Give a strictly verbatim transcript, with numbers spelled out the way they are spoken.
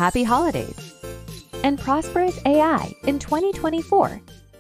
happy holidays. And Prosperous A I in twenty twenty-four